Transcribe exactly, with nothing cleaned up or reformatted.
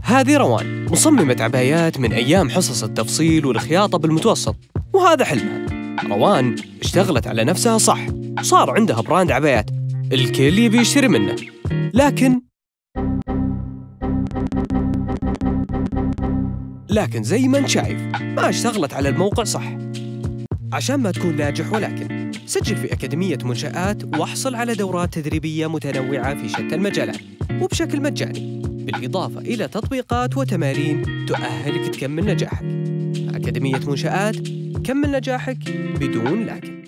هذه روان مصممة عبايات من أيام حصص التفصيل والخياطة بالمتوسط، وهذا حلمها. روان اشتغلت على نفسها صح، صار عندها براند عبايات الكل يبي يشتري منه، لكن لكن زي ما انت شايف ما اشتغلت على الموقع صح. عشان ما تكون ناجح ولكن سجل في أكاديمية منشآت واحصل على دورات تدريبية متنوعة في شتى المجالات وبشكل مجاني، بالإضافة إلى تطبيقات وتمارين تؤهلك تكمل نجاحك. أكاديمية منشآت، كمل نجاحك بدون لكن.